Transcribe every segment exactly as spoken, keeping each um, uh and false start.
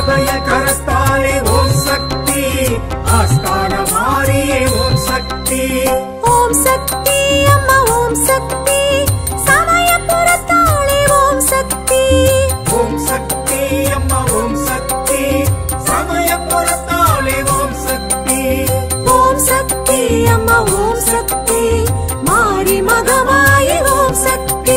அபய கரத்தாலே ஓம் சக்தி, ஆஸ்தான மாரியே ஓம் சக்தி. ஓம் சக்தி அம்மா ஓம் சக்தி, சமயபுரத்தாளே ஓம் சக்தி. ஓம் சக்தி அம்மா ஓம் சக்தி, சமயபுரத்தாளே ஓம் சக்தி. ஓம் சக்தி அம்மா ஓம் சக்தி, மாரி மகமாயி ஓம் சக்தி.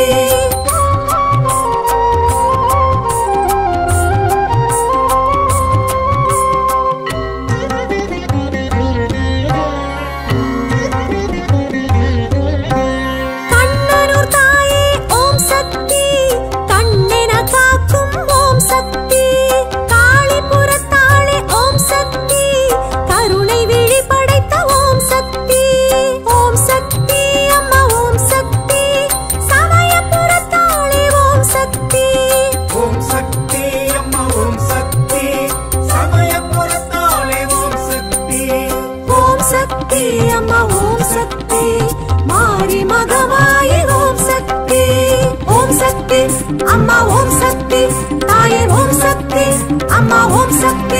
அம்மா ஓம் சக்தி, மாரி மகமாயி ஓம் சக்தி. ஓம் சக்தி அம்மா ஓம் சக்தி, தாயே ஓம் சக்தி, அம்மா ஓம் சக்தி.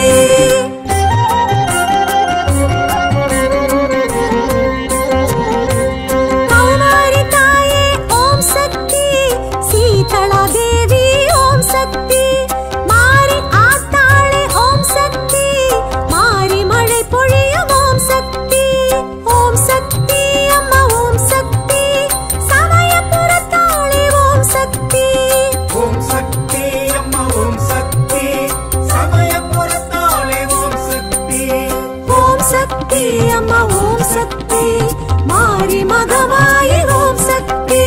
கௌமாரி தாயே ஓம் சக்தி, சீதளா தேவி ஓம் சக்தி, மாரி ஆத்தாளே ஓம் சக்தி, மாரி மழை பொழியும் ஓம் சக்தி. ஓம் சக்தி அம்மா ஓம் சக்தி, சமயபுரத்தாளே ஓம் சக்தி. ஓம் சக்தி அம்மா ஓம் சக்தி, சமயபுரத்தாளே ஓம் சக்தி. ஓம் சக்தி அம்மா ஓம் சக்தி, மாரி மகமாயி ஓம் சக்தி.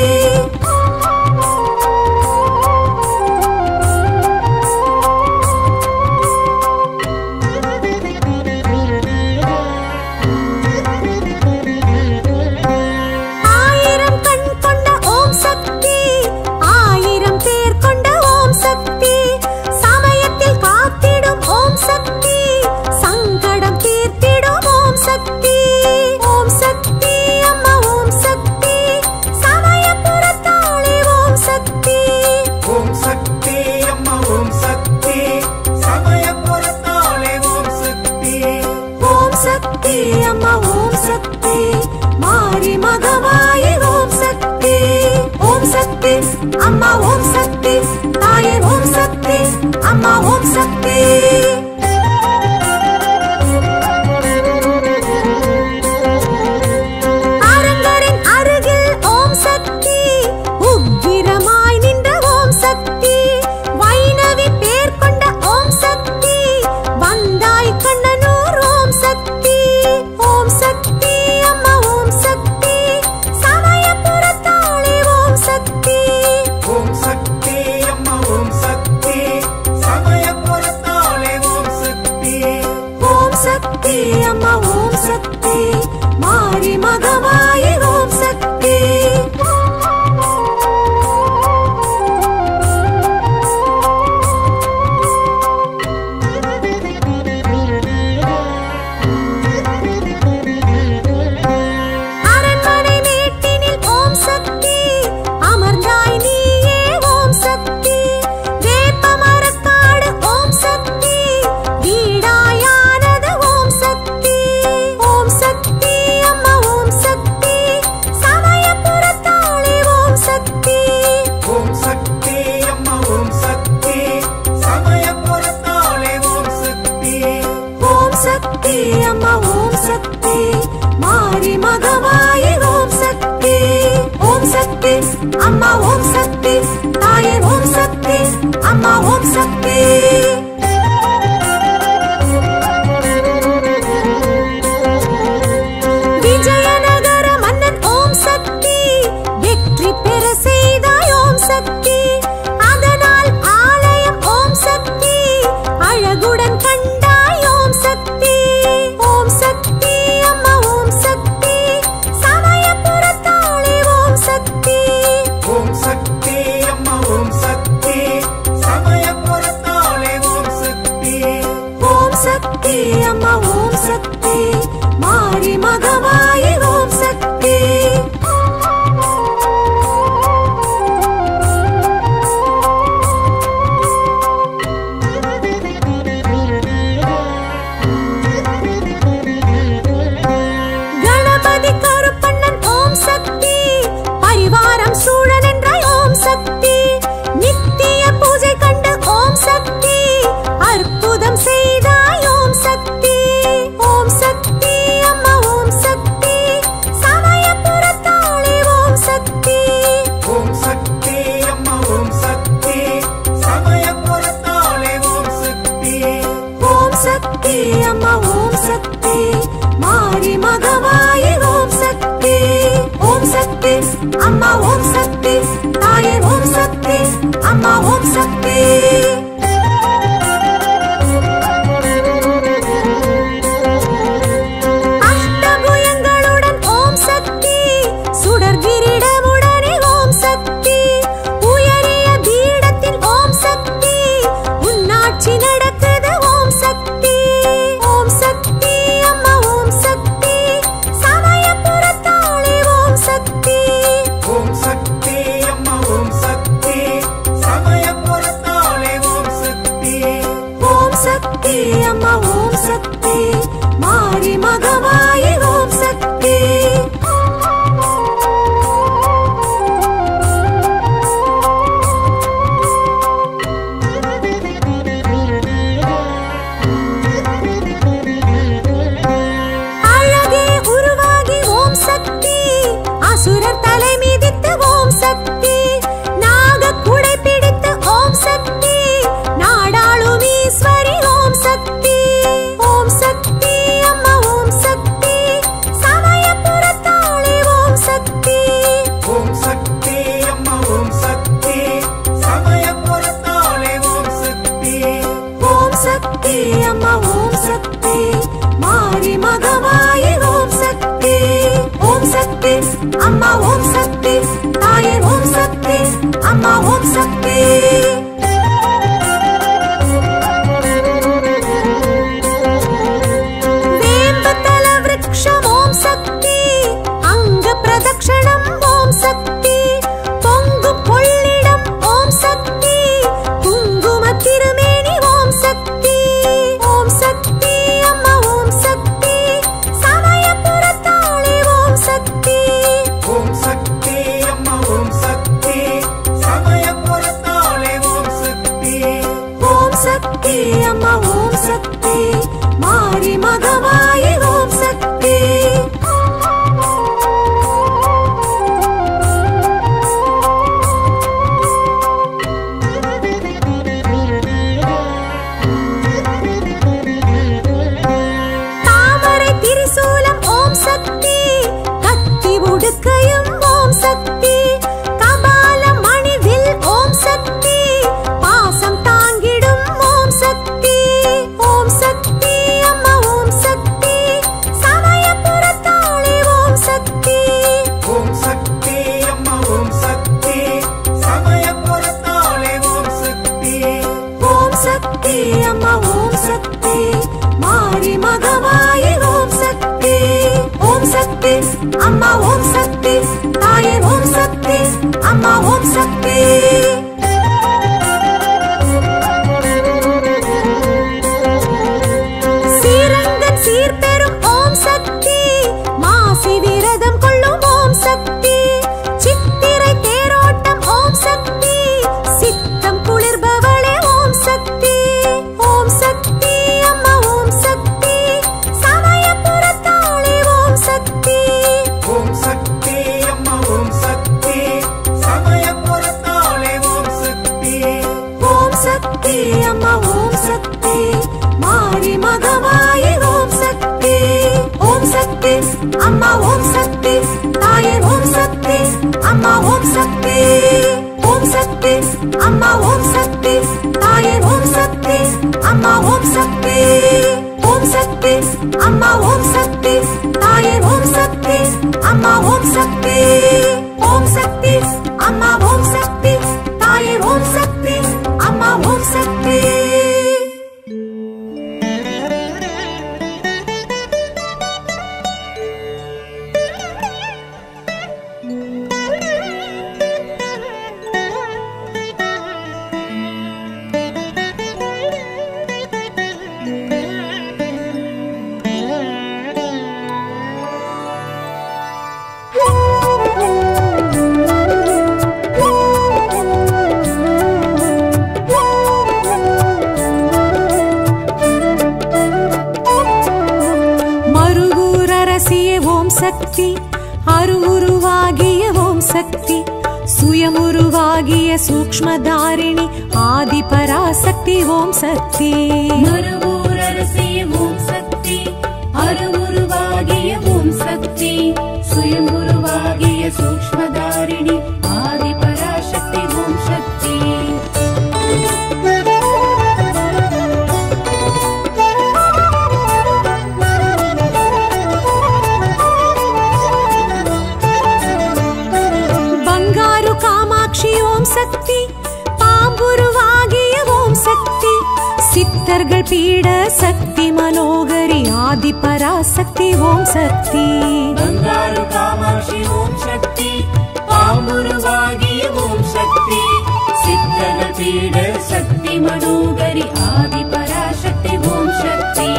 ஆயிரம் கண் கொண்ட ஓம் சக்தி, ஆயிரம் பேர் கொண்ட ஓம் சக்தி, சமயத்தில் காத்திடும் ஓம் சக்தி, சங்கடம் தீர்த்திடும் ஓம் சக்தி. ஓம் சக்தி அம்மா ஓம் சக்தி, சமயபுரத்தாளே ஓம் சக்தி. ஓம் சக்தி அம்மா ஓம் சக்தி, சமயபுரத்தாளே ஓம் சக்தி. ஓம் சக்தி அம்மா ஓம் சக்தி, மாரி மகமாயி ஓம் சக்தி. ஓம் சக்தி அம்மா ஓம் சக்தி, தாயே ஓம் சக்தி, அம்மா ஓம் சக்தி. அரங்கரின் அருகில் ஓம் சக்தி, உக்கிரமாய் நின்ற ஓம் சக்தி, வைணவி பேர் கொண்ட ஓம் சக்தி, வந்தாய் கண்ணனூர் ஓம் சக்தி. ஓம் சக்தி அம்மா ஓம் சக்தி, சமயபுரத்தாளே ஓம் சக்தி. ஓம் சக்தி அம்மா ஓம் சக்தி, சமயபுரத்தாளே ஓம் சக்தி. ஓம் சக்தி அம்மா ஓம் சக்தி, மாரி மகமாயி ஓம் சக்தி. அரண்மனை மேட்டினில் ஓம் சக்தி, அமர்ந்தாய் நீயே ஓம் சக்தி, வேப்பமரக்காடு ஓம் சக்தி, வீடாயானது ஓம் சக்தி. ஓம் சக்தி அம்மா ஓம் சக்தி, சமயபுரத்தாளே ஓம் சக்தி. ஓம் சக்தி அம்மா ஓம் சக்தி, சமயபுரத்தாளே ஓம் சக்தி. ஓம் சக்தி அம்மா ஓம் சக்தி, மாரி மகமாயி ஓம் சக்தி. ஓம் சக்தி அம்மா ஓம் சக்தி, தாயே ஓம் சக்தி, அம்மா ஓம் சக்தி. விஜயநகர மன்னன் ஓம் சக்தி, வெற்றி பெற செய்தாய் ஓம் சக்தி, அதனால் ஆலயம் ஓம் சக்தி, அழகுடன் கண்டாய் ஓம் சக்தி. ஓம் சக்தி அம்மா ஓம் சக்தி, சமயபுரத்தாளே ஓம் சக்தி. ஓம் சக்தி அம்மா ஓம் சக்தி, சமயபுரத்தாளே சக்தி நித்திய பூஜை கண்டு ஓம் சக்தி அற்புதம் செய்தாய் ஓம் சக்தி ஓம் சக்தி அம்மா ஓம் சக்தி சமயபுரத்தாளே ஓம் சக்தி ஓம் சக்தி அம்மா ஓம் சக்தி சமயபுரத்தாளே ஓம் சக்தி ஓம் சக்தி அம்மா ஓம் சக்தி மாரி மகமாயி ஓம் சக்தி ஓம் சக்தி அம்மா ஓம் சக்தி தாயே ஓம் சக்தி அம்மா ஓம் சக்தி அஷ்டபுயங்களுடன் ஓம் சக்தி சுடர் கிரீடமுடனே ஓம் சக்தி உயரிய பீடத்தில் ஓம் சக்தி உன்னாட்சி நடக்குது ஓம் சக்தி ஓம் சக்தி அம்மா ஓம் சக்தி சமயபுரத்தாளே ஓம் சக்தி ஓம் சக்தி அம்மா ஓம் சக்தி சமயபுரத்தாளே ஓம் சக்தி ஓம் சக்தி அம்மா ஓம் சக்தி மாரி மகமாயி ஓம் சக்தி அழகே உருவாகி ஓம் சக்தி அசுரர் தலை மிதித்து ஓம் சக்தி நாக குடை பிடித்து ஓம் சக்தி நாடாளும் ஈஸ்வரி ஓம் சக்தி ஓம் சக்தி அம்மா ஓம் சக்தி சமயபுரத்தாளே ஓம் சக்தி ஓம் சக்தி அம்மா ஓம் சக்தி சமயபுரத்தாளே ஓம் சக்தி ஓம் சக்தி அம்மா ஓம் சக்தி மாரி மகமாயி ஓம் சக்தி ஓம் சக்தி அம்மா ஓம் சக்தி தாயே ஓம் சக்தி அம்மா ஓம் சக்தி வேம்புதல விருக்ஷம் ஓம் சக்தி அங்க பிரதக்ஷணம் ஓம் சக்தி பொங்கும் கொள்ளிடம் ஓம் சக்தி குங்கும திருமேனி ஓம் சக்தி ஓம் சக்தி அம்மா ஓம் சக்தி சமயபுரத்தாளே ஓம் சக்தி ஓம் சக்தி அம்மா ஓம் சக்தி சமயபுரத்தாளே ஓம் சக்தி ஓம் சக்தி அம்மா ஓம் சக்தி மாரி மகமாயி ஓம் சக்தி தாமரை திரிசூலம் ஓம் சக்தி கத்தி உடுக்கையும் ஓம் சக்தி கபால மணிவில் ஓம் சக்தி பாசம் தாங்கிடும் ஓம் சக்தி ஓம் சக்தி அம்மா ஓம் சக்தி சமயபுரத்தாளே ஓம் சக்தி ஓம் சக்தி அம்மா ஓம் சக்தி சமயபுரத்தாளே ஓம் சக்தி ஓம் சக்தி அம்மா ஓம் சக்தி மாரி மகமாயி ஓம் சக்தி ஓம் சக்தி அம்மா ஓம் சக்தி தாயே ஓம் சக்தி அம்மா ஓம் சக்தி சீரங்கன் சீர்பெறும் ஓம் சக்தி மாசி விரதம் கொள்ளும் ஓம் சக்தி சித்திரை தேரோட்டம் ஓம் சக்தி சித்தம் குளிர்பவளே ஓம் சக்தி ஓம் சக்தி அம்மா ஓம் சக்தி சமயபுரத்தாளே ஓம் சக்தி ஓம் சக்தி அம்மா ஓம் சக்தி சமயபுரத்தாளே சக்தி அருவுருவாகிய ஓம் சக்தி சுயமுருவாகிய சூக்ஷ்மதாரிணி ஆதி பராசக்தி ஓம் சக்தி மறுவூரரசிய ஓம் சக்தி அருவுருவாகிய ஓம் சக்தி சுயமுருவாகிய சூக்ஷ்மதாரிணி ஆதி பராசக்தி ஓம் சக்தி பங்காரு காமாட்சி ஓம் சக்தி பாம்புருவாகிய ஓம் சக்தி சித்தர்கள் பீட சக்தி மனோகரி ஆதி பராசக்தி ஓம் சக்தி பங்காரு காமாட்சி ஓம் சக்தி பாம்புருவாகிய ஓம் சக்தி சித்தர்கள் பீட சக்தி மனோகரி ஆதி பராசக்தி ஓம் சக்தி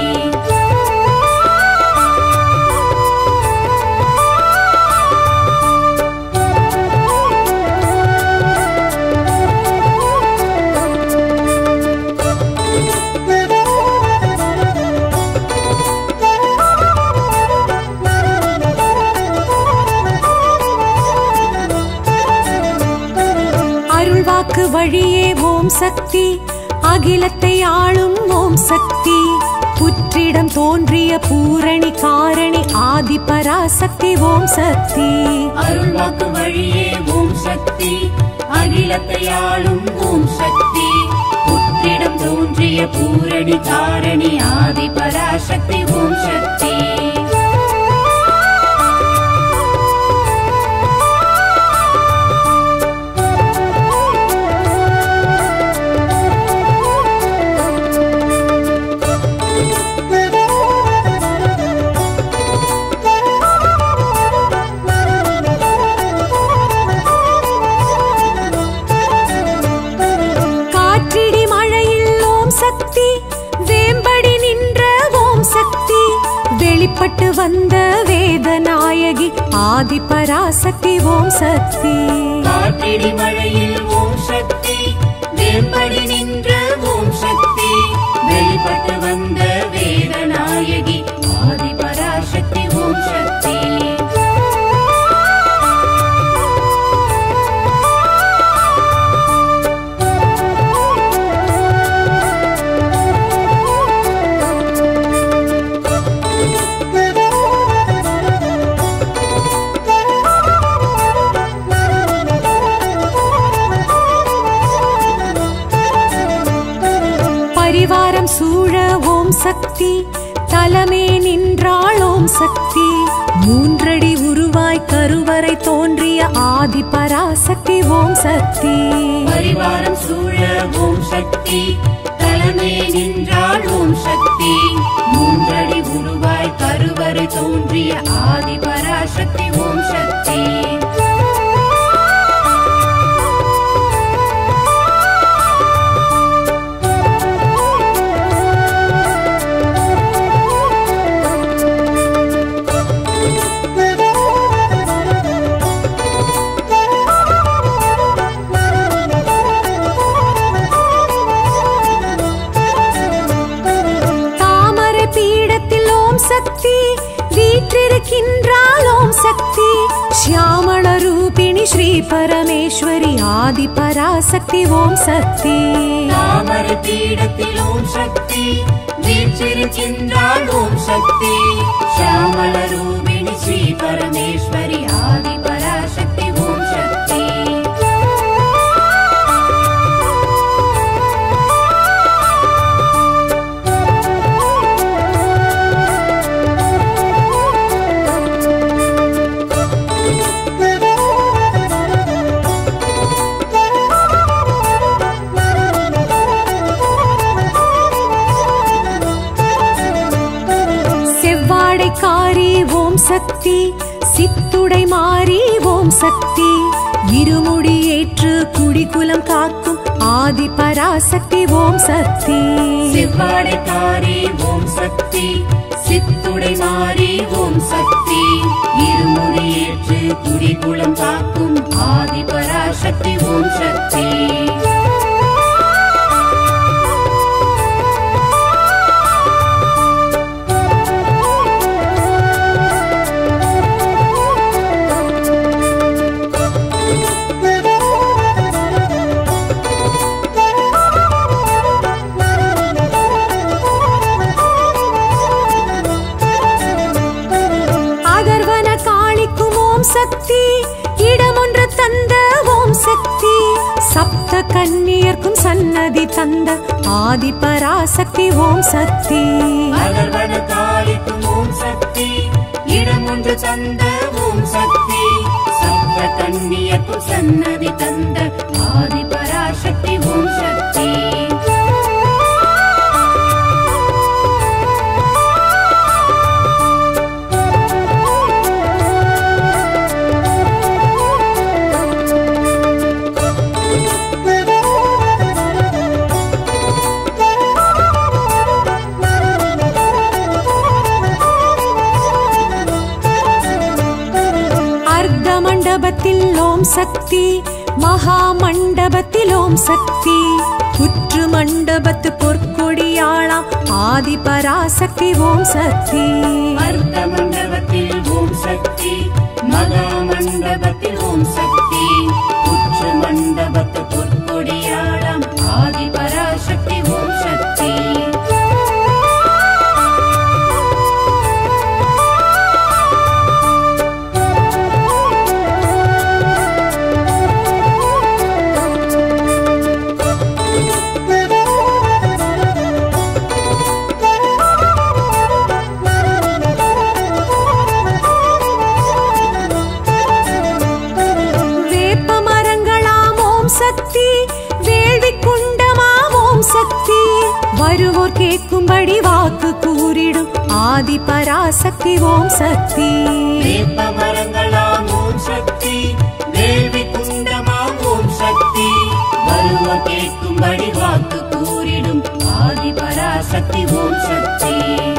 அருள்வாக்கு வழியே ஓம் சக்தி அகிலத்தை ஆளும் ஓம் சக்தி புற்றிடம் தோன்றிய பூரணி காரணி ஆதி பராசக்தி ஓம் சக்தி அருள்வாக்கு வழியே ஓம் சக்தி அகிலத்தை ஆளும் ஓம் சக்தி புற்றிடம் தோன்றிய பூரணி காரணி ஆதி பராசக்தி ஓம் சக்தி காற்றிடி மழையில் ஓம் சக்தி வேம்படி நின்ற ஓம் சக்தி வெளிப்பட்டு வந்த வேதநாயகி ஆதி பராசக்தி ஓம் சக்தி காற்றிடி மழையில் ஓம் சக்தி வேம்படி நின்ற ஓம் சக்தி வெளிப்பட்டு வந்த வேதநாயகி ஆதி பராசக்தி ஓம் சக்தி பரிவாரம் சூழ ஓம் சக்தி தலமே நின்றாள் ஓம் சக்தி மூன்றடி உருவாய் கருவறை தோன்றிய ஆதி பராசக்தி ஓம் சக்தி பரிவாரம் சூழ ஓம் சக்தி தலைமை நின்றாள் ஓம் சக்தி மூன்றடி உருவாய் கருவறை தோன்றிய ஆதி பராசக்தி ஓம் சக்தி தாமரை பீடத்தில் ஓம் சக்தி வீற்றிருக்கின்றாள் ஓம் சக்தி ஷியாமள ரூபிணி ஸ்ரீ பரமேஸ்வரி ஆதி பராசக்தி ஓம் சக்தி தாமரை பீடத்தில் ஓம் சக்தி வீற்றிருக்கின்றாள் ஓம் சக்தி ஷியாமள ரூபிணி ஸ்ரீ பரமேஸ்வரி ஆதி பராசக்தி ஓம் சக்தி செவ்வாடைக்காரி ஓம் சக்தி சித்துடை மாறி ஓம் சக்தி இருமுடி ஏற்று குடிகுலம் காக்கும் ஆதி பராசக்தி ஓம் சக்தி செவ்வாடைக்காரி ஓம் சக்தி சித்துடை மாறி ஓம் சக்தி இருமுடி ஏற்று குடிகுலம் காக்கும் ஆதி பராசக்தி ஓம் சக்தி தந்த ஓம் சக்தி சப்த கன்னியர்க்கும் சன்னதி தந்த ஆதி பராசக்தி ஓம் சக்தி அகர்வன காளிக்கும் ஓம் சக்தி இடம் ஒன்று தந்த ஓம் சக்தி சப்த கன்னியர்க்கும் சன்னதி தந்த ஆதி பராசக்தி ஓம் சக்தி மண்டபத்தில் ஓம் சக்தி மகா மண்டபத்தில் ஓம் சக்தி புற்று மண்டபத்து பொற்கொடியாளாம் ஆதி பராசக்தி ஓம் சக்தி அர்த்த மண்டபத்தில் ஓம் சக்தி மகா மண்டபத்தில் ஓம் சக்தி புற்று மண்டபத்து பொற்கொடியாளாம் ஆதி பராசக்தி ஓம் சக்தி வருவோர் கேட்கும்படி வாக்கு கூறிடும் ஆதி பராசக்தி ஓம் சக்தி வேப்ப மரங்களாம் ஓம் சக்தி வேள்வி குண்டமாம் ஓம் சக்தி வருவோர் கேட்கும்படி வாக்கு கூறிடும் ஆதி பராசக்தி ஓம் சக்தி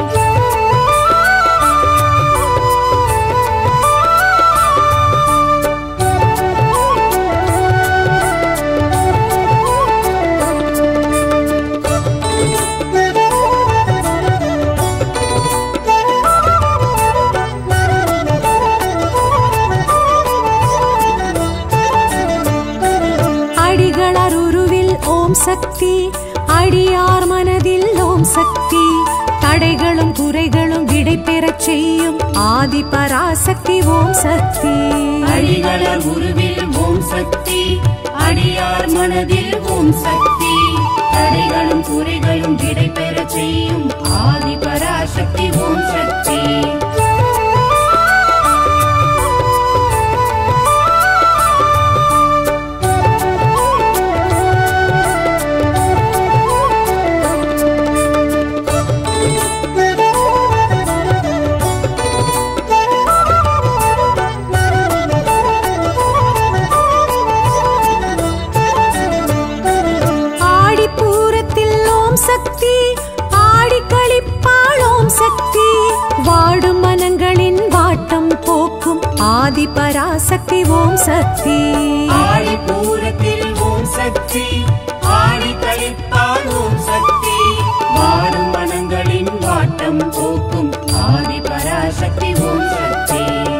சக்தி அடியார் மனதில் ஓம் சக்தி தடைகளும் குறைகளும் விடை பெறச் செய்யும் ஆதி பராசக்தி ஓம் சக்தி அடிகளர் உருவில் ஓம் சக்தி அடியார் மனதில் ஓம் சக்தி தடைகளும் குறைகளும் விடை பெறச் செய்யும் ஆதி பராசக்தி ஓம் சக்தி வாடும் மனங்களின் வாட்டம் போக்கும் ஆதி பராசக்தி ஓம் சக்தி ஆடி பூரத்தில் ஓம் சக்தி ஆடி கழிப்பால் ஓம் சக்தி வாடும் மனங்களின் வாட்டம் போக்கும் ஆதி பராசக்தி ஓம் சக்தி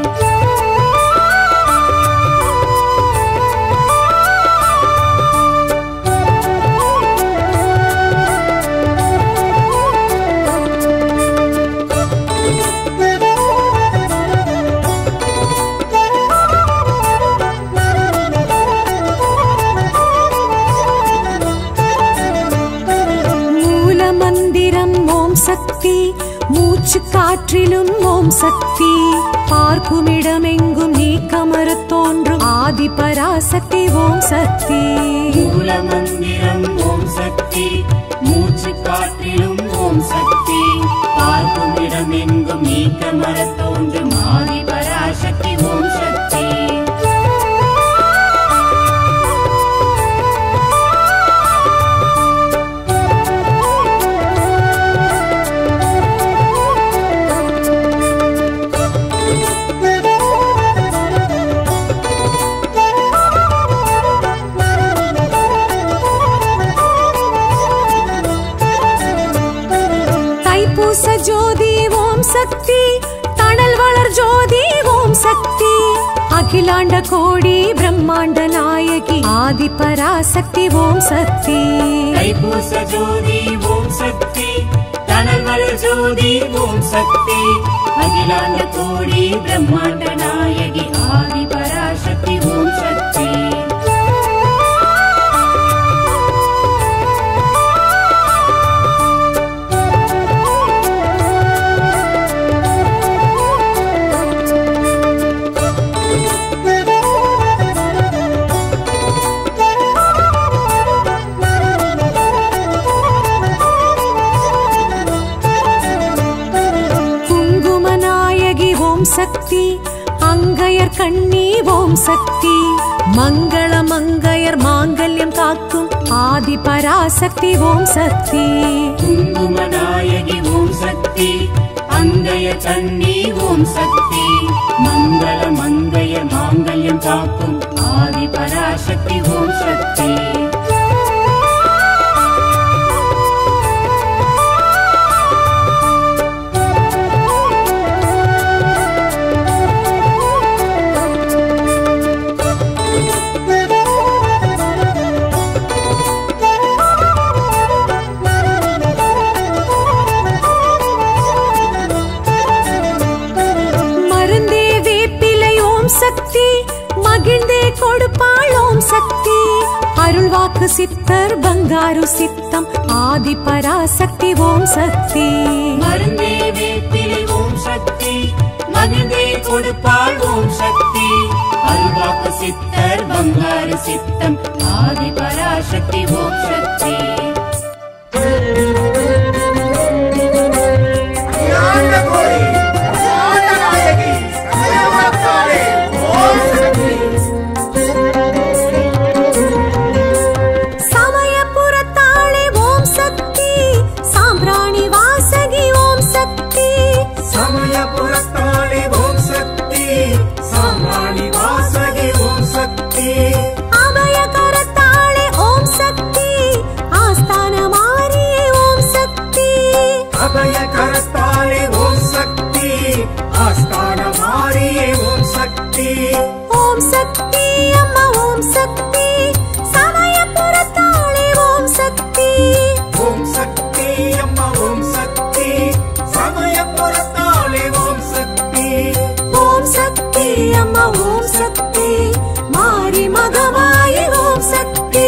சக்தி மூச்சு காற்றிலும் ஓம் சக்தி பார்க்குமிடமெங்கும் நீக்கமரத் தோன்றும் ஆதி பராசக்தி ஓம் சக்தி மூல மந்திரம் ஓம் சக்தி மூச்சு காற்றிலும் ஓம் சக்தி பார்க்குமிடமெங்கும் நீக்கமரத் தோன்றும் ஆதி பராசக்தி ஓம் சக்தி ஜோதி ஓம் சக்தி தணல் வளர் ஜோதி ஓம் சக்தி அகிலாண்ட கோடி பிரம்மாண்ட நாயகி ஆதி பராசக்தி ஓம் சக்தி தைப்பூச ஜோதி ஓம் சக்தி தனல்வல் ஜோதி ஓம் சக்தி அகிலாண்ட கோடி பிரம்மாண்ட நாயகி ஆதி பராசக்தி ஓம் சக்தி சக்தி அங்கையர் கண்ணி ஓம் சக்தி மங்கள மங்கையர் மாங்கல்யம் காக்கும் ஆதி பராசக்தி ஓம் சக்தி குங்குமநாயகி ஓம் சக்தி அங்கையர் கண்ணி ஓம் சக்தி மங்கள மங்கையர் மாங்கல்யம் காக்கும் ஆதி பராசக்தி ஓம் சக்தி சக்தி மகிழ்ந்தே கொடுப்பாள் ஓம் சக்தி அருள்வாக்கு சித்தர் பங்காரு சித்தம் ஆதி பராசக்தி ஓம் சக்தி மருந்தே வேப்பிலை ஓம் சக்தி மகிழ்ந்தே கொடுப்பாள் ஓம் சக்தி அருள்வாக்கு சித்தர் பங்காரு சித்தம் ஆதி பராசக்தி ஓம் சக்தி ஓம் சக்தி அம்மா ஓம் சக்தி சமயபுரத்தாளே ஓம் சக்தி ஓம் சக்தி அம்மா ஓம் சக்தி சமயபுரத்தாளே ஓம் சக்தி ஓம் சக்தி அம்மா ஓம் சக்தி மாரி மகமாயி ஓம் சக்தி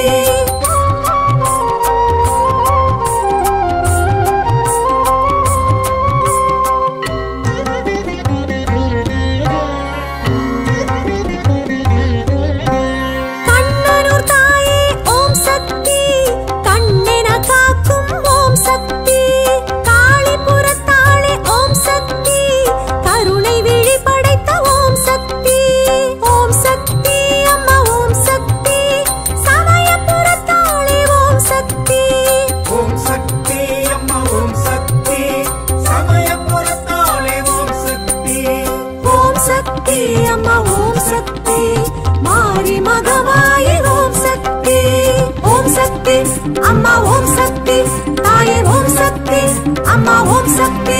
அம்மா ஓம் சக்தி மாரி மகமாயி ஓம் சக்தி ஓம் சக்தி அம்மா ஓம் சக்தி தாயே ஓம் சக்தி அம்மா ஓம் சக்தி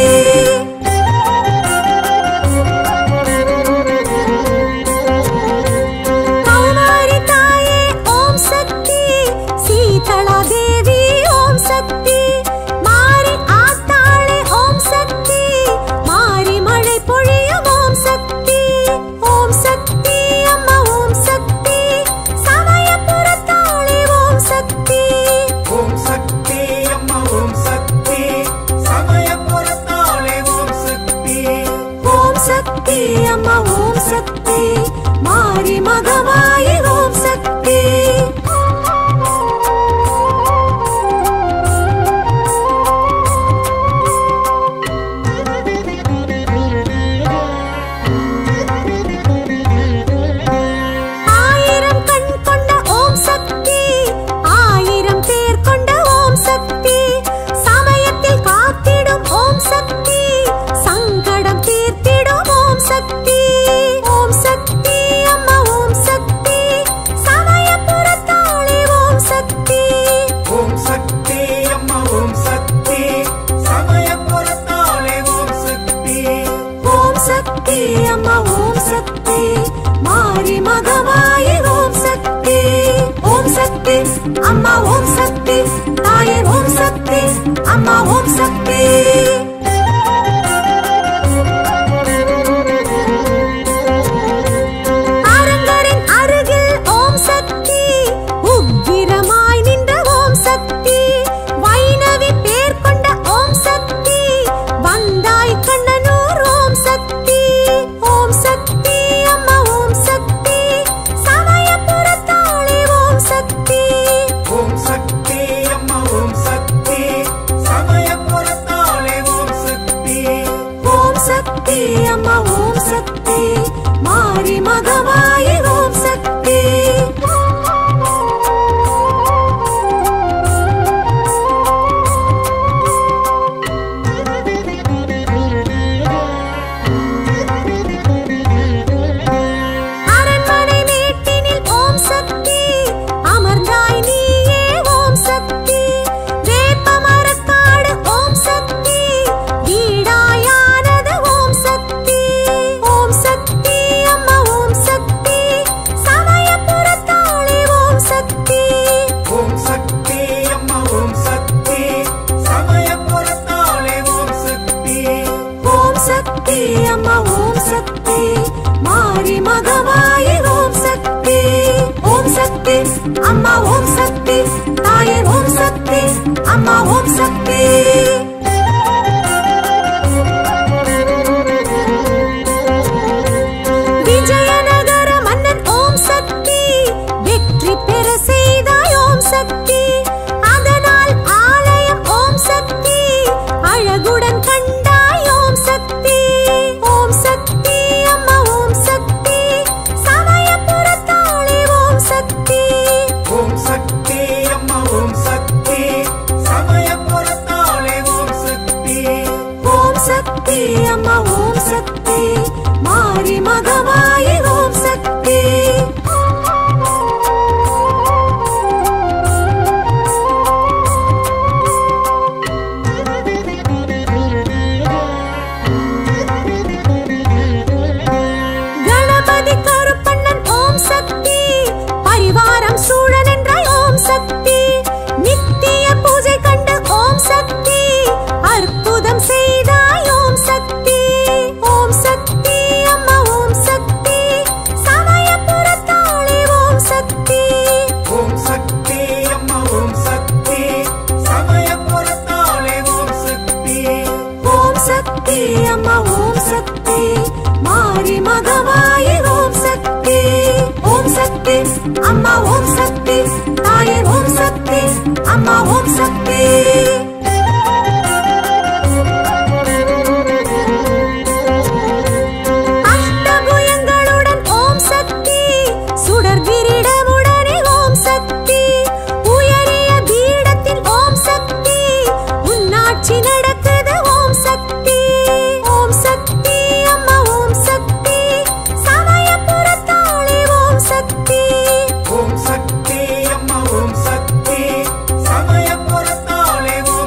கௌமாரி தாயே ஓம் சக்தி சீதளா தேவி ஓம் சக்தி மாரி ஆத்தாளே ஓம் சக்தி மாரி மழை பொழியும் ஓம் சக்தி ஓம் சக்தி அம்மா ஓம் சக்தி சமயபுரத்தாளே ஓம் சக்தி ஓம் சக்தி அம்மா ஓம் சக்தி சமயபுரத்தாளே ஓம் சக்தி ஓம் சக்தி அம்மா ஓம் சக்தி மாரி மகமாயி ஓம் சக்தி அம்மா ஓம் சக்தி மாரி மகமாயி ஓம் சக்தி ஓம் சக்தி அம்மா ஓம் சக்தி தாயே ஓம் சக்தி அம்மா அம்மா ஓம் சக்தி. அரங்கரின் அருகில் ஓம் சக்தி, உக்கிரமாய் நின்ற ஓம் சக்தி, வைணவி பேர் கொண்ட ஓம் சக்தி, வந்தாய் கண்ணனூர் ஓம் சக்தி. ஓம் சக்தி அம்மா ஓம் சக்தி, சமயபுரத்தாளே ஓம் சக்தி. ஓம் சக்தி அம்மா ஓம் சக்தி, சமயபுரத்தாளே ஓம் சக்தி. ஓம் சக்தி அம்மா ஓம் சக்தி, மாரி மகமாயி ஓம் சக்தி. அரண்மனை மேட்டினில் ஓம் சக்தி, அமர்ந்தாய் நீயே ஓம் சக்தி. வேப்பமரக்காடு ஓம் சக்தி, வீடாயானது ஓம் சக்தி. ஓம் சக்தி அம்மா ஓம் சக்தி, சமயபுரத்தாளே ஓம் சக்தி. ஓம் சக்தி அம்மா ஓம் சக்தி, சமயபுரத்தாளே ஓம் சக்தி. ஓம் சக்தி அம்மா ஓம் சக்தி, மாரி மகமாயி ஓம் சக்தி. ஓம் சக்தி அம்மா ஓம் சக்தி, தாயே ஓம் சக்தி, அம்மா ஓம் சக்தி. விஜயநகர மன்னன் ஓம் சக்தி, வெற்றி பெற செய்தாய் ஓம் சக்தி. அதனால் ஆலயம் ஓம் சக்தி, அழகுடன் கண்டாய் ஓம் சக்தி. ஓம் சக்தி அம்மா ஓம் சக்தி, சமயபுரத்தாளே ஓம் சக்தி. ஓம் சக்தி அம்மா ஓம் சக்தி, சமயபுரத்தாளே ஓம் சக்தி. ஓம் சக்தி அம்மா ஓம் சக்தி, மாரி மகமாயி ஓம் சக்தி. கணபதி கருப்பண்ணன் ஓம் சக்தி, பரிவாரம் சூழ நின்றாய் ஓம் சக்தி. நித்திய பூஜை கண்டு ஓம் சக்தி, அற்புதம் செய்தாய் ஓம் சக்தி. ஓம் சக்தி அம்மா ஓம் சக்தி, சமயபுரத்தாளே ஓம் சக்தி. ஓம் சக்தி அம்மா ஓம் சக்தி, சமயபுரத்தாளே ஓம் சக்தி. ஓம் சக்தி அம்மா ஓம் சக்தி, மாரி மகமாயி ஓம் சக்தி. ஓம் சக்தி அம்மா ஓம் சக்தி, தாயே ஓம் சக்தி, அம்மா ஓம் சக்தி. அஷ்டபுயங்களுடன் ஓம் சக்தி, சுடர் கிரீடமுடனே ஓம் சக்தி. உயரிய பீடத்தில் ஓம் சக்தி, உன்னாட்சி நடக்குது ஓம் சக்தி. ஓம் சக்தி அம்மா ஓம் சக்தி, சமயபுரத்தாளே ஓம் சக்தி. ஓம் சக்தி அம்மா ஓம் சக்தி, சமயபுரத்தாளே ஓம்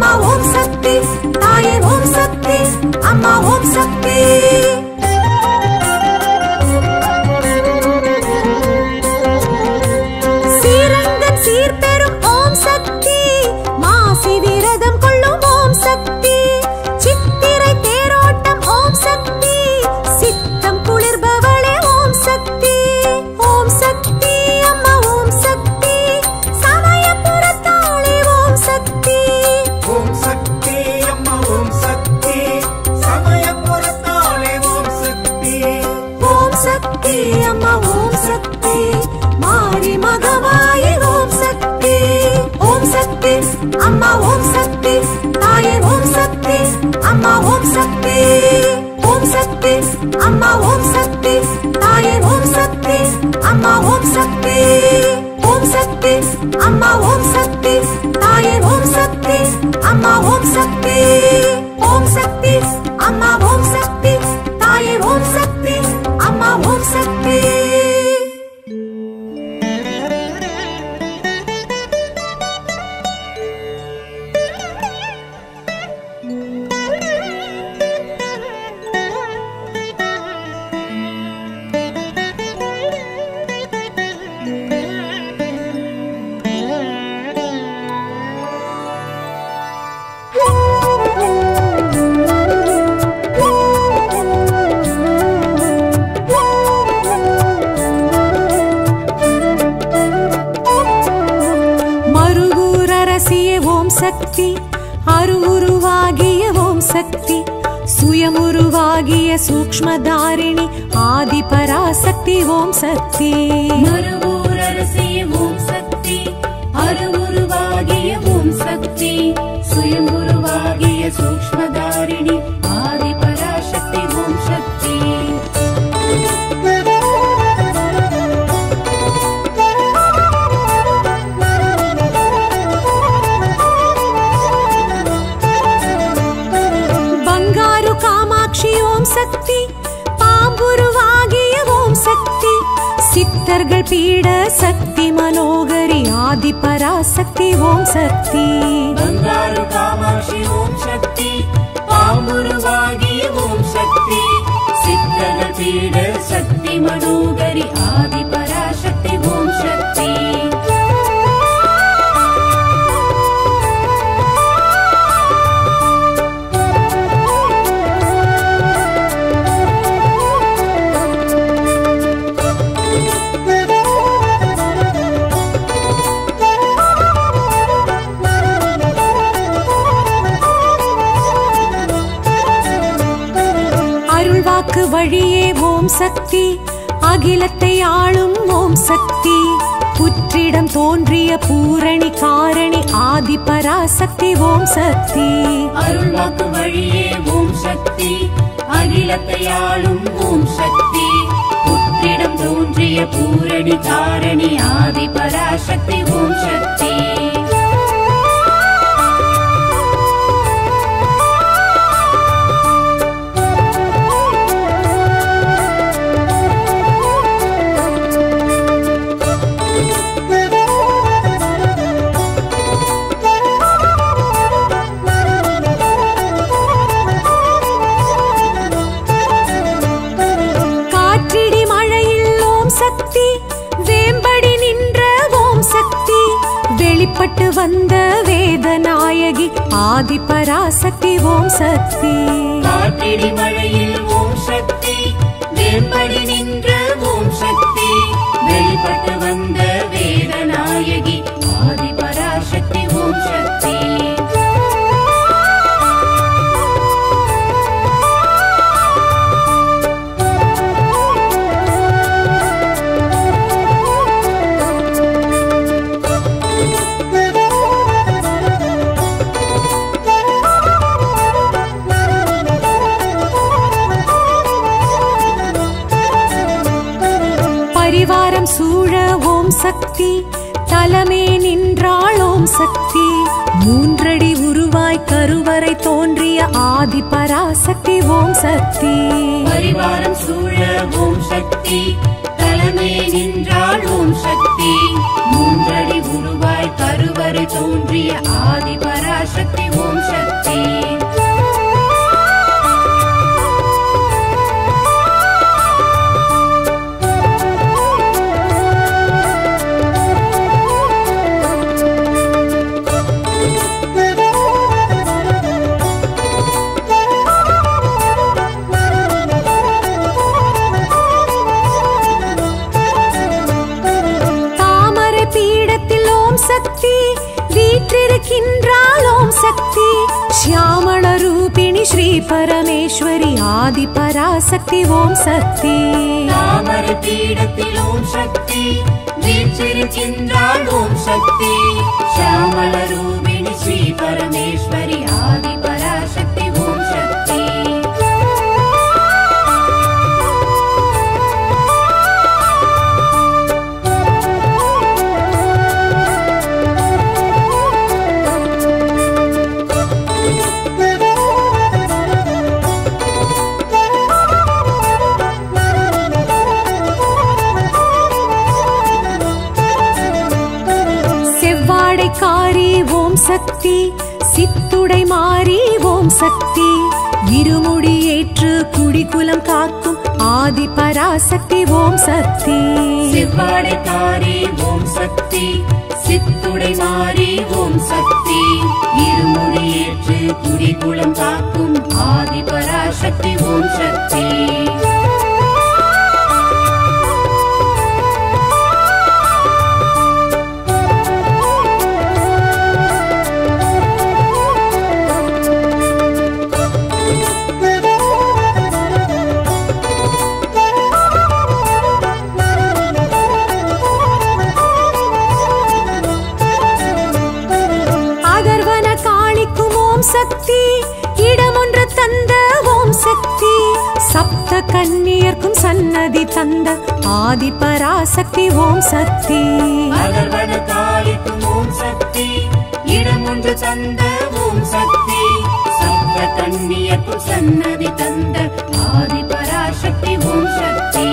அம்மா ஓம் சக்தி தாயே ஓம் சக்தி அம்மா ஓம் சக்தி. சீரங்கன் சீர்பெறும் ஓம் சக்தி மாசி விரதம் கொள்ளும் ஓம் சக்தி சித்திரை தேரோட்டம் ஓம் சக்தி சித்தம் குளிர்பவளே ஓம் சக்தி. ஓம் சக்தி அம்மா ஓம் சக்தி சமயபுரத்தாளே ஓம் சக்தி. ஓம் சக்தி அம்மா ஓம் சக்தி சமயபுரத்தாளே ஓம் சக்தி. ஓம் சக்தி அம்மா ஓம் சக்தி மாரி மகமாயி ஓம் சக்தி. ஓம் சக்தி அம்மா ஓம் சக்தி தாயே ஓம் சக்தி அம்மா ஓம் சக்தி. ஓம் சக்தி அம்மா ஓம் சக்தி தாயே ஓம் சக்தி அம்மா ஓம் சக்தி. ஓம் சக்தி அம்மா ஓம் சக்தி தாயே ஓம் சக்தி அம்மா ஓம் சக்தி. ஓம் சக்தி அம்மா ஓம் சக்தி தாயே ஓம் சக்தி அம்மா ஓம் சக்தி. மருகூரரசியே ஓம் சக்தி அருவுருவாகிய ஓம் சக்தி சுயமுருவாகிய சூக்ஷ்மதாரிணி ஆதி பராசக்தி ஓம் சக்தி. மருகூரரசியே ஓம் சக்தி அருவுருவாகிய ஓம் சக்தி சுயம்புருவாகிய சூக்ஷ்மதாரிணி ஆதி பராசக்தி ஓம் சக்தி. பங்காரு காமாட்சி ஓம் சக்தி பாம்புருவாகிய ஓம் சக்தி சித்தர்கள் பீட சக்தி மனோகரி ஆதி பராசக்தி ஓம் சக்தி. பங்காரு காமாட்சி ஓம் சக்தி பாம்புருவாகிய ஓம் சக்தி சித்தர்கள் பீட சக்தி மனோகரி ஆதி பராசக்தி ஓம் சக்தி. அருள்வாக்கு வழியே ஓம் சக்தி அகிலத்தை ஆளும் ஓம் சக்தி புற்றிடம் தோன்றிய பூரணி காரணி ஆதி பராசக்தி ஓம் சக்தி. அருள்வாக்கு வழியே ஓம் சக்தி அகிலத்தை ஆளும் ஓம் சக்தி புற்றிடம் தோன்றிய பூரணி காரணி ஆதி பராசக்தி ஓம் சக்தி. காற்றிடி மழையில் ஓம் சக்தி வேம்படி நின்ற ஓம் சக்தி வெளிப்பட்டு வந்த வேதநாயகி ஆதி பராசக்தி ஓம் சக்தி. காற்றிடி மழையில் ஓம் சக்தி வேம்படி நின்ற ஓம் சக்தி வெளிப்பட்டு வந்த வேதநாயகி ஆதி பராசக்தி ஓம் சக்தி. பரிவாரம் சூழ ஓம் சக்தி தலமே நின்றாள் ஓம் சக்தி மூன்றடி உருவாய் கருவறை தோன்றிய ஆதி பராசக்தி ஓம் சக்தி. பரிவாரம் சூழ ஓம் சக்தி தலமே நின்றாள் ஓம் சக்தி. மூன்றடி உருவாய் கருவறை தோன்றிய ஆதி பராசக்தி ஓம் சக்தி. சக்தி வீற்றிருக்கின்றாள் ஓம் சக்தி. ஷியாமள ரூபிணி ஸ்ரீ பரமேஸ்வரி ஆதி பராசக்தி ஓம் சக்தி. தாமரை பீடத்தில் ஓம் சக்தி வீற்றிருக்கின்றாள் ஓம் சக்தி. ஷியாமள ரூபிணி ஸ்ரீ பரமேஸ்வரி ஆதி பராசக்தி ஓம் சக்தி. காரி ஓம் சக்தி. சித்துடை மாறி ஓம் சக்தி. இருமுடி ஏற்று குடிகுலம் காக்கும் ஆதி பராசக்தி ஓம் சக்தி. செவ்வாடை காரி ஓம் சக்தி. சித்துடை மாறி ஓம் சக்தி. இருமுடி ஏற்று குடிகுலம் காக்கும் ஆதி பராசக்தி ஓம் சக்தி. சக்தி இடமொன்று தந்த ஓம் சக்தி. சப்த கன்னியர்க்கும் சன்னதி தந்த ஆதி பராசக்தி ஓம் சக்தி. அகர்வன காளிக்கும் ஓம் சக்தி இடமொன்று தந்த ஓம் சக்தி. சப்த கன்னியர்க்கும் சன்னதி தந்த ஆதி பராசக்தி ஓம் சக்தி.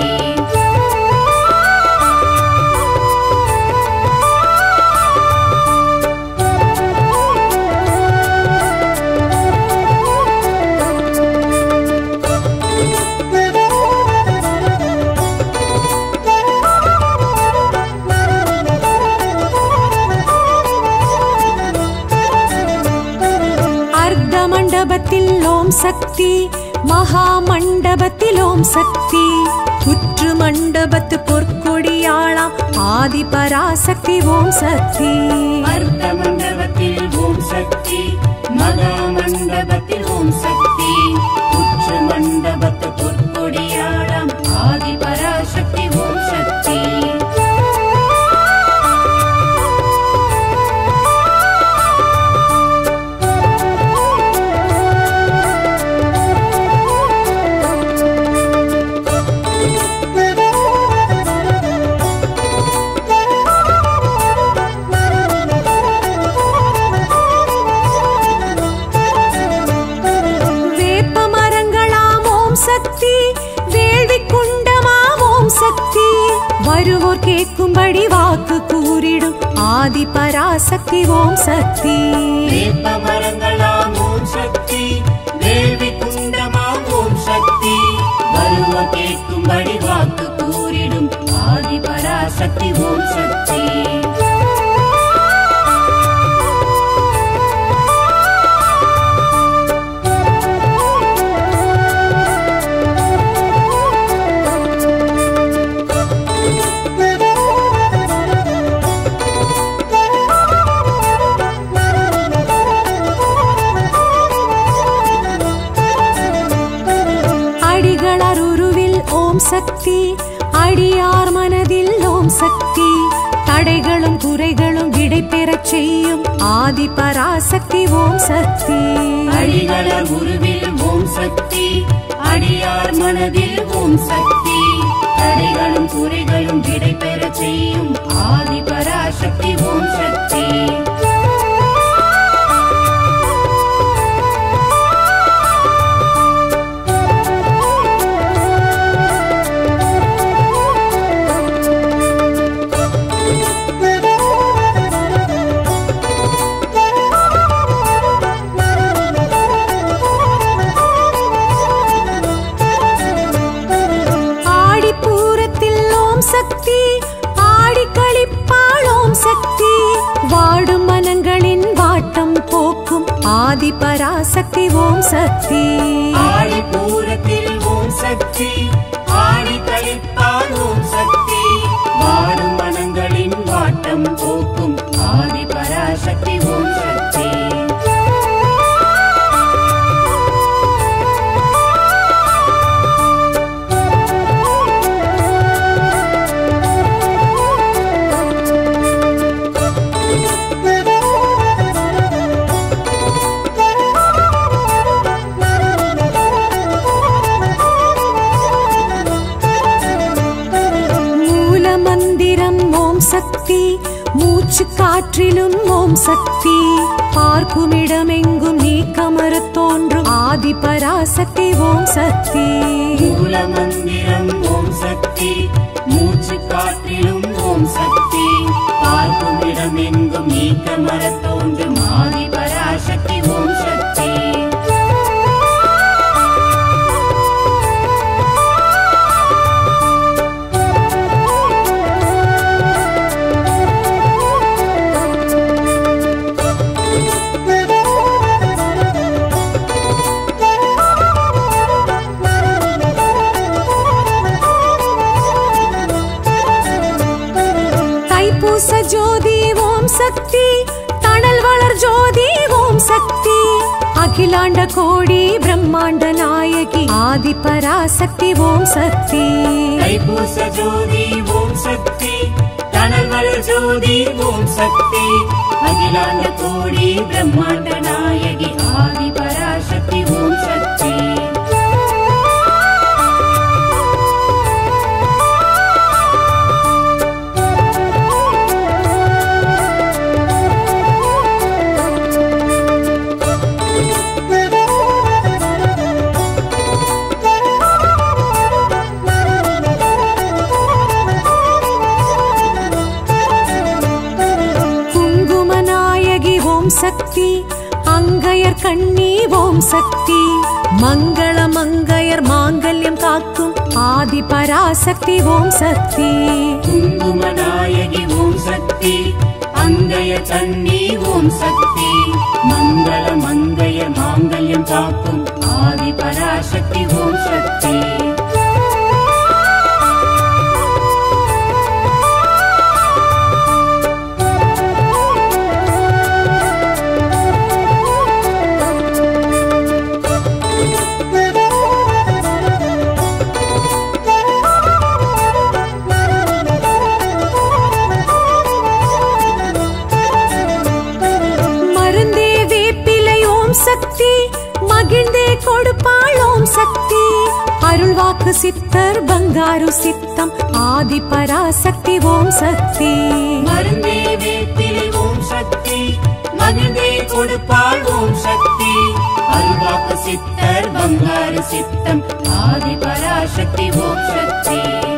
மண்டபத்தில் ஓம் சக்தி. மகா மண்டபத்தில் ஓம் சக்தி. புற்று மண்டபத்து பொற்கொடியாளாம் ஆதி பராசக்தி ஓம் சக்தி. அர்த்த மண்டபத்தில் ஓம் சக்தி. மகா மண்டபத்தில் ஓம் சக்தி. புற்று மண்டபத்து பொற்கொடியாளாம் ஆதி பராசக்தி ஓம் சக்தி. வருவோர் கேட்கும்படி வாக்கு கூறிடும் ஆதி பராசக்தி ஓம் சக்தி. வேப்பமரங்களாம் ஓம் சக்தி. வேள்வி குண்டமாம் ஓம் சக்தி. வருவோர் கேட்கும்படி வாக்கு கூறிடும் ஆதி பராசக்தி ஓம் சக்தி. சக்தி. அடியார் மனதில் ஓம் சக்தி. தடைகளும் குறைகளும் விடை பெறச் செய்யும் ஆதி பராசக்தி ஓம் சக்தி. அடிகளர் உருவில் ஓம் சக்தி. அடியார் மனதில் ஓம் சக்தி. தடைகளும் குறைகளும் விடை பெறச் செய்யும் ஆதி பராசக்தி ஓம் சக்தி. ஆதி பராசக்தி ஓம் சக்தி. ஆடி பூரத்தில் ஓம் சக்தி, ஆடி கழிப்பால் ஓம் சக்தி, வாடும் மனங்களின் வாட்டம் போக்கும் ஆதி பராசக்தி ஓம் சக்தி. சக்தி மூச்சு காற்றிலும் ஓம் சக்தி, பார்க்குமிடமெங்கும் நீக்கமறத் தோன்றும் ஆதி பராசக்தி ஓம் சக்தி. மூலமந்திரம் ஓம் சக்தி, மூச்சு காற்றிலும் ஓம் சக்தி, பார்க்குமிடமெங்கும் நீக்கமறத் தோன்றும் ஆதி பராசக்தி ஓம் சக்தி. ஜோதி ஓம் சக்தி, தணல் வளர் ஜோதி ஓம் சக்தி, அகிலாண்ட கோடி பிரம்மாண்ட நாயகி ஆதி பராசக்தி ஓம் சக்தி. தைப்பூச ஜோதி ஓம் சக்தி, தணல் வளர் ஜோதி ஓம் சக்தி, அகிலாண்ட கோடி பிரம்மாண்ட நாயகி ஆதி பராசக்தி ஓம் சக்தி. சக்தி அங்கையர் கண்ணி ஓம் சக்தி, மங்கள மங்கையர் மாங்கல்யம் காக்கும் ஆதி பராசக்தி ஓம் சக்தி. குங்குமநாயகி ஓம் சக்தி, அங்கைய கண்ணி ஓம் சக்தி, மங்கள மங்கையர் மாங்கல்யம் காக்கும் ஆதி பராசக்தி ஓம் சக்தி. சக்தி மகிழ்ந்தே கொடுப்பாள் ஓம் சக்தி, அருள்வாக்கு சித்தர் பங்காரு சித்தம் ஆதி பராசக்தி ஓம் சக்தி. மருந்தே வேப்பிலை ஓம் சக்தி, மகிழ்ந்தே கொடுப்பாள் ஓம் சக்தி, அருள்வாக்கு சித்தர் பங்காரு சித்தம் ஆதி பராசக்தி ஓம் சக்தி.